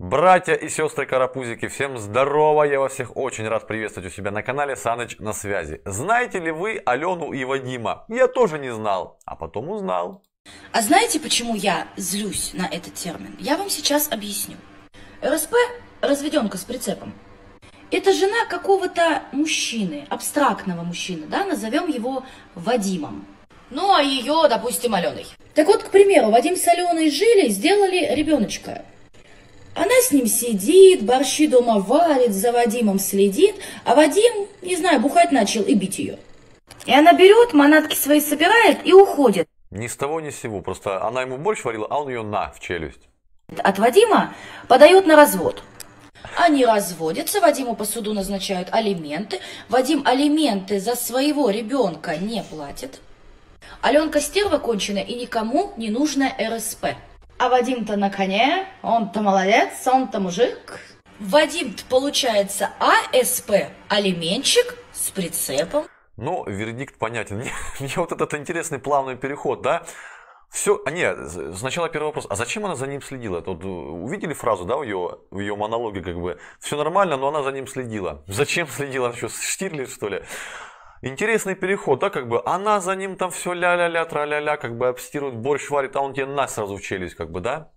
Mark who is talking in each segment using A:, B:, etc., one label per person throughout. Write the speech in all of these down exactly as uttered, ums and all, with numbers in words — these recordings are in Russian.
A: Братья и сестры карапузики, всем здорово, я вас всех очень рад приветствовать у себя на канале. Саныч на связи. Знаете ли вы Алену и Вадима? Я тоже не знал, а потом узнал.
B: А знаете, почему я злюсь на этот термин? Я вам сейчас объясню. РСП, разведенка с прицепом, это жена какого-то мужчины, абстрактного мужчины, да, назовем его Вадимом. Ну, а ее, допустим, Аленой. Так вот, к примеру, Вадим с Аленой жили, сделали ребеночка. Она с ним сидит, борщи дома варит, за Вадимом следит, а Вадим, не знаю, бухать начал и бить ее. И она берет, манатки свои собирает и уходит.
A: Ни с того ни с сего, просто она ему борщ варила, а он ее на в челюсть.
B: От Вадима подает на развод. Они разводятся, Вадиму по суду назначают алименты. Вадим алименты за своего ребенка не платит. Аленка стерва конченая и никому не нужна РСП. А Вадим-то на коне, он-то молодец, он-то мужик. Вадим-то получается АСП, алименщик с прицепом.
A: Ну, вердикт понятен. Мне, мне вот этот интересный плавный переход, да? Все, а нет, сначала первый вопрос, а зачем она за ним следила? Это вот, увидели фразу, да, в ее, в ее монологе, как бы, все нормально, но она за ним следила. Зачем следила? Она что, Штирлиц, что ли? Интересный переход, да, как бы, она за ним там все ля-ля-ля, тра-ля-ля, как бы обстирывает, борщ варит, а он тебе на сразу в челюсть, как бы, да?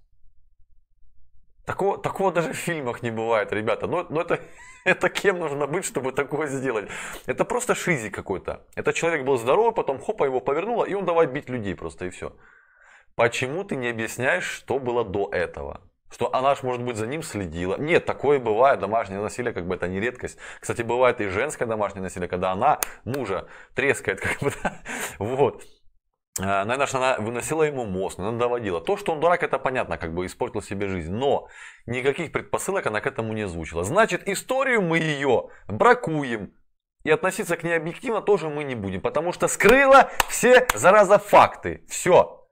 A: Такого, такого даже в фильмах не бывает, ребята. Но, но это, это кем нужно быть, чтобы такое сделать? Это просто шизи какой-то. Этот человек был здоровый, потом хопа его повернуло, и он давай бить людей просто, и все. Почему ты не объясняешь, что было до этого? Что она ж, может быть, за ним следила. Нет, такое бывает, домашнее насилие, как бы это не редкость. Кстати, бывает и женское домашнее насилие, когда она мужа трескает, как бы, да? Вот. Наверное, она выносила ему мозг, она доводила. То, что он дурак, это понятно, как бы испортил себе жизнь. Но никаких предпосылок она к этому не озвучила. Значит, историю мы ее бракуем. И относиться к ней объективно тоже мы не будем. Потому что скрыла все, зараза, факты. Все.